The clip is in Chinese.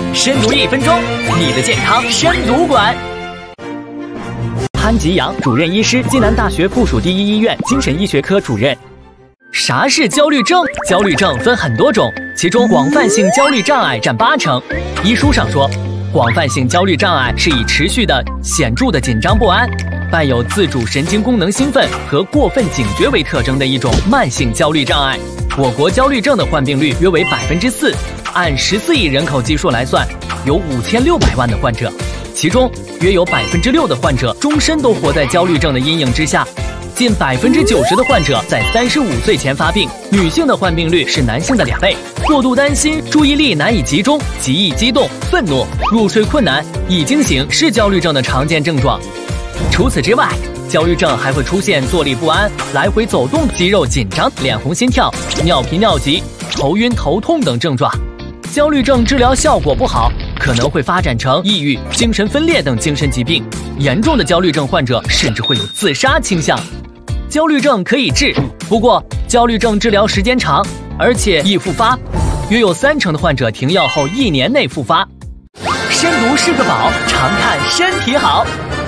深读1分钟，你的健康深读馆。潘吉阳，主任医师，暨南大学附属第一医院精神医学科主任。啥是焦虑症？焦虑症分很多种，其中广泛性焦虑障碍占80%。医书上说，广泛性焦虑障碍是以持续的、显著的紧张不安，伴有自主神经功能兴奋和过分警觉为特征的一种慢性焦虑障碍。我国焦虑症的患病率约为4%，按14亿人口基数来算，有5600万的患者，其中约有6%的患者终身都活在焦虑症的阴影之下。近90%的患者在35岁前发病，女性的患病率是男性的2倍。过度担心、注意力难以集中、极易激动、愤怒、入睡困难、易惊醒是焦虑症的常见症状。除此之外，焦虑症还会出现坐立不安、来回走动、肌肉紧张、脸红心跳、尿频尿急、头晕头痛等症状。焦虑症治疗效果不好，可能会发展成抑郁、精神分裂等精神疾病。严重的焦虑症患者甚至会有自杀倾向。焦虑症可以治，不过焦虑症治疗时间长，而且易复发，约有30%的患者停药后1年内复发。深读是个宝，常看身体好。